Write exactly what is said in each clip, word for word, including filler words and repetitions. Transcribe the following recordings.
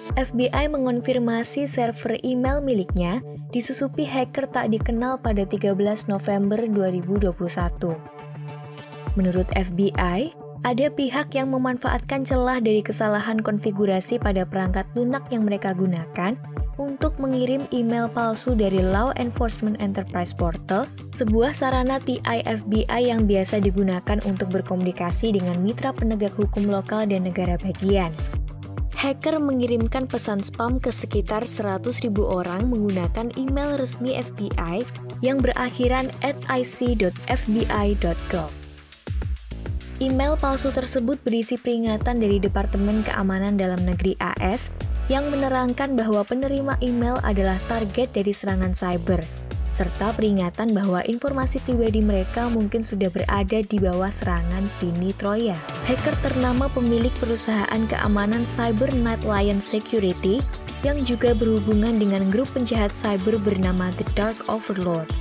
F B I mengonfirmasi server email miliknya disusupi hacker tak dikenal pada tiga belas November dua ribu dua puluh satu. Menurut F B I, ada pihak yang memanfaatkan celah dari kesalahan konfigurasi pada perangkat lunak yang mereka gunakan untuk mengirim email palsu dari Law Enforcement Enterprise Portal, sebuah sarana T I F B I yang biasa digunakan untuk berkomunikasi dengan mitra penegak hukum lokal dan negara bagian. Hacker mengirimkan pesan spam ke sekitar seratus ribu orang menggunakan email resmi F B I yang berakhiran at i c dot f b i dot gov. Email palsu tersebut berisi peringatan dari Departemen Keamanan Dalam Negeri A S yang menerangkan bahwa penerima email adalah target dari serangan cyber, serta peringatan bahwa informasi pribadi mereka mungkin sudah berada di bawah serangan Vini Troya. Hacker ternama pemilik perusahaan keamanan cyber Nightlion Security yang juga berhubungan dengan grup penjahat cyber bernama The Dark Overlord.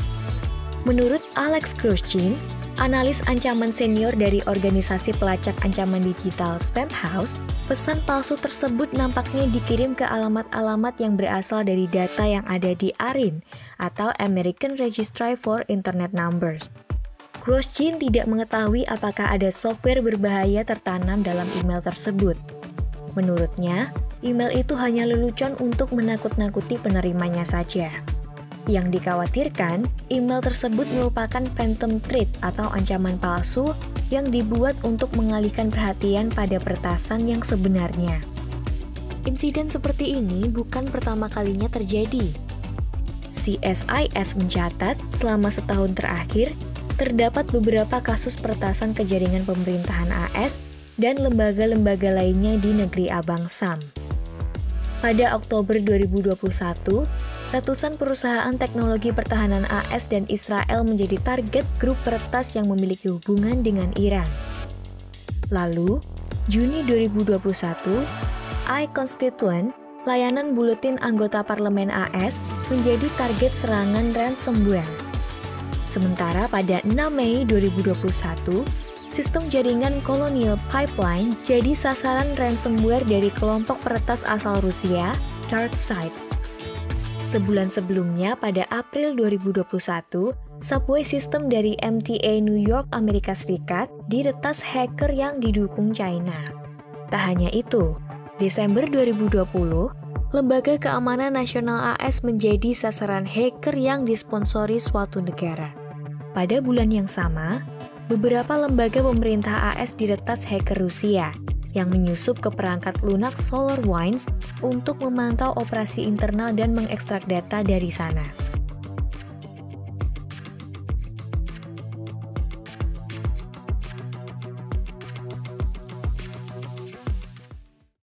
Menurut Alex Groszczyn, analis ancaman senior dari organisasi pelacak ancaman digital Spamhaus, pesan palsu tersebut nampaknya dikirim ke alamat-alamat yang berasal dari data yang ada di A R I N atau American Registry for Internet Numbers. Groszczyn tidak mengetahui apakah ada software berbahaya tertanam dalam email tersebut. Menurutnya, email itu hanya lelucon untuk menakut-nakuti penerimanya saja. Yang dikhawatirkan, email tersebut merupakan phantom threat atau ancaman palsu yang dibuat untuk mengalihkan perhatian pada peretasan yang sebenarnya. Insiden seperti ini bukan pertama kalinya terjadi. C S I S mencatat selama setahun terakhir, terdapat beberapa kasus peretasan ke jaringan pemerintahan A S dan lembaga-lembaga lainnya di negeri Abang Sam. Pada Oktober dua ribu dua puluh satu, ratusan perusahaan teknologi pertahanan A S dan Israel menjadi target grup peretas yang memiliki hubungan dengan Iran. Lalu, Juni dua ribu dua puluh satu, iConstituent, layanan buletin anggota parlemen A S, menjadi target serangan ransomware. Sementara pada enam Mei dua ribu dua puluh satu, sistem jaringan Colonial Pipeline jadi sasaran ransomware dari kelompok peretas asal Rusia, DarkSide. Sebulan sebelumnya, pada April dua ribu dua puluh satu, subway system dari M T A New York, Amerika Serikat, diretas hacker yang didukung China. Tak hanya itu, Desember dua ribu dua puluh, Lembaga Keamanan Nasional A S menjadi sasaran hacker yang disponsori suatu negara. Pada bulan yang sama, beberapa lembaga pemerintah A S diretas hacker Rusia yang menyusup ke perangkat lunak SolarWinds untuk memantau operasi internal dan mengekstrak data dari sana.